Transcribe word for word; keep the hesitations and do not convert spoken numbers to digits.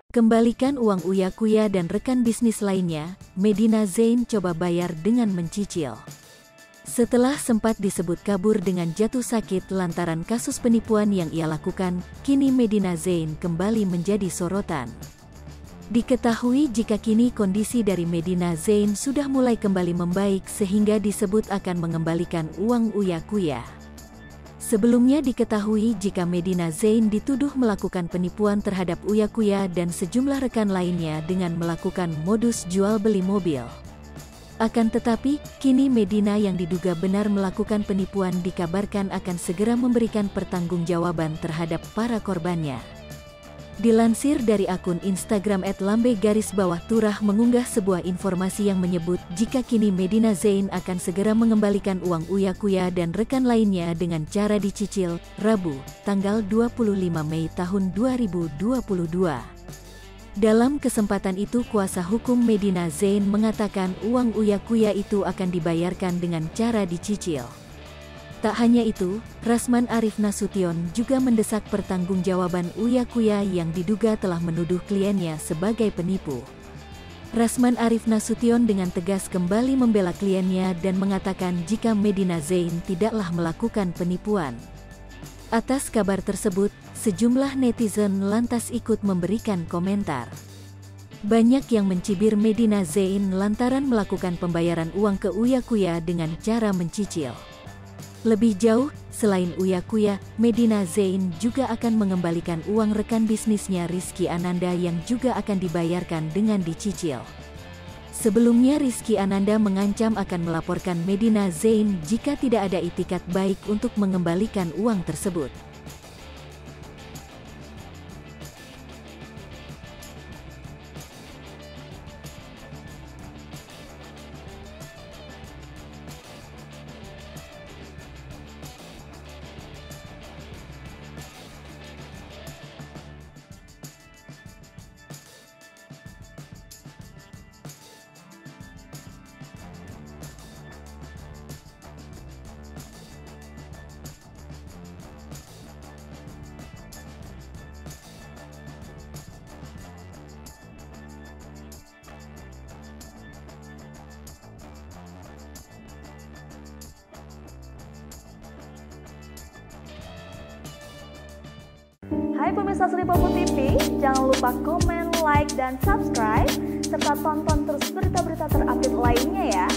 Kembalikan uang Uya Kuya dan rekan bisnis lainnya, Medina Zain coba bayar dengan mencicil. Setelah sempat disebut kabur dengan jatuh sakit lantaran kasus penipuan yang ia lakukan, kini Medina Zain kembali menjadi sorotan. Diketahui jika kini kondisi dari Medina Zain sudah mulai kembali membaik sehingga disebut akan mengembalikan uang Uya Kuya. Sebelumnya diketahui jika Medina Zain dituduh melakukan penipuan terhadap Uya Kuya dan sejumlah rekan lainnya dengan melakukan modus jual beli mobil. Akan tetapi, kini Medina yang diduga benar melakukan penipuan dikabarkan akan segera memberikan pertanggungjawaban terhadap para korbannya. Dilansir dari akun Instagram et lambe garis bawah turah mengunggah sebuah informasi yang menyebut jika kini Medina Zain akan segera mengembalikan uang Uya Kuya dan rekan lainnya dengan cara dicicil, Rabu, tanggal dua puluh lima Mei tahun dua ribu dua puluh dua. Dalam kesempatan itu kuasa hukum Medina Zain mengatakan uang Uya Kuya itu akan dibayarkan dengan cara dicicil. Tak hanya itu, Rasman Arif Nasution juga mendesak pertanggungjawaban Uya Kuya yang diduga telah menuduh kliennya sebagai penipu. Rasman Arif Nasution dengan tegas kembali membela kliennya dan mengatakan jika Medina Zain tidaklah melakukan penipuan. Atas kabar tersebut, sejumlah netizen lantas ikut memberikan komentar. Banyak yang mencibir Medina Zain lantaran melakukan pembayaran uang ke Uya Kuya dengan cara mencicil. Lebih jauh, selain Uya Kuya, Medina Zain juga akan mengembalikan uang rekan bisnisnya Rizky Ananda yang juga akan dibayarkan dengan dicicil. Sebelumnya Rizky Ananda mengancam akan melaporkan Medina Zain jika tidak ada itikat baik untuk mengembalikan uang tersebut. Hai pemirsa Sri Popo T V, jangan lupa komen, like, dan subscribe, serta tonton terus berita-berita terupdate lainnya ya.